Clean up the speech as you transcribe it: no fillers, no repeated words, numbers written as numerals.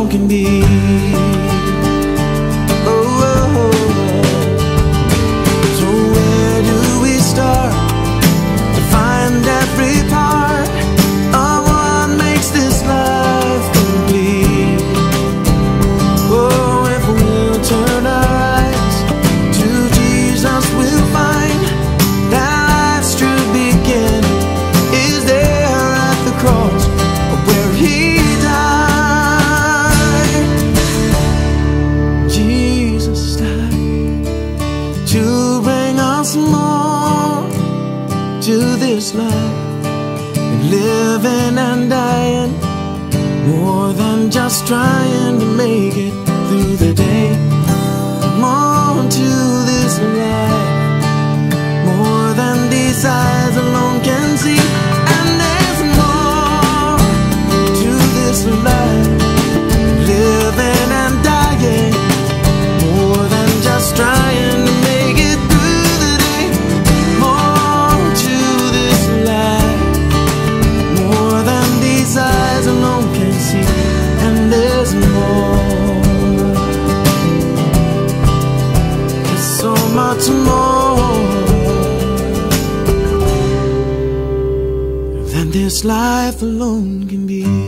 alone can be. Oh, oh, oh. So where do we start to find every part of what makes this life complete? Oh, if we'll turn our eyes to Jesus, we'll find that life's true beginning is there at the cross where He died. Jesus died to bring us more to this life, and living and dying, more than just trying to make it through the day. More to this life, more than these eyes alone can see. And there's more to this life, living and dying, more than just trying to make it through the day. More to this life, more than these eyes alone can see. And there's more, there's so much more than this life alone can be.